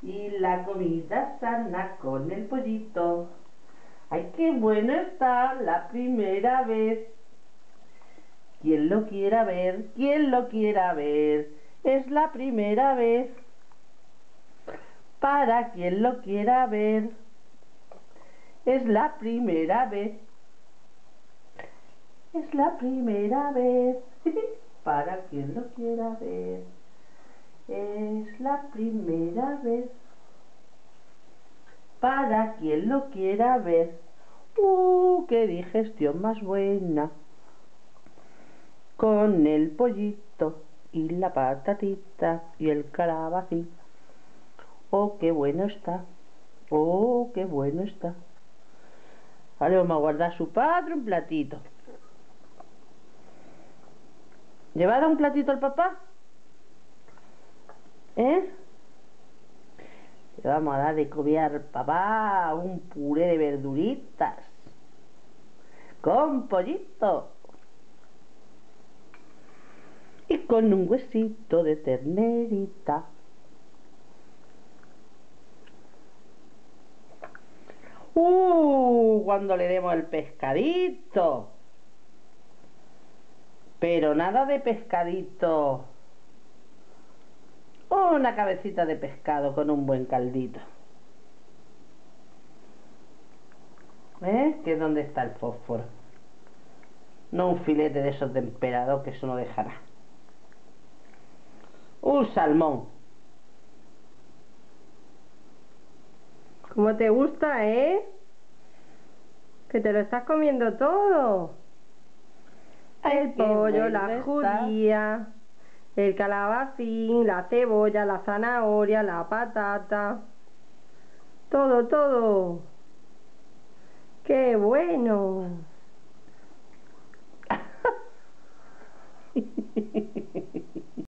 y la comida sana con el pollito. ¡Ay, qué bueno está la primera vez! ¿Quién lo quiera ver? ¿Quién lo quiera ver? Es la primera vez. Para quien lo quiera ver, es la primera vez. Es la primera vez. Para quien lo quiera ver, es la primera vez. Para quien lo quiera ver. ¡Qué digestión más buena! Con el pollito y la patatita y el calabacín. ¡Oh, qué bueno está! ¡Oh, qué bueno está! Ahora vamos a guardar su padre un platito. ¿Le va a dar un platito al papá? ¿Eh? Le vamos a dar de comer al papá un puré de verduritas con pollito y con un huesito de ternerita. Cuando le demos el pescadito. Pero nada de pescadito. Una cabecita de pescado con un buen caldito. ¿Ves? Que es donde está el fósforo. No un filete de esos de emperador, que eso no deja nada. Un salmón. ¿Cómo te gusta, Que te lo estás comiendo todo. El pollo, la judía, el calabacín, la cebolla, la zanahoria, la patata. Todo, todo. ¡Qué bueno!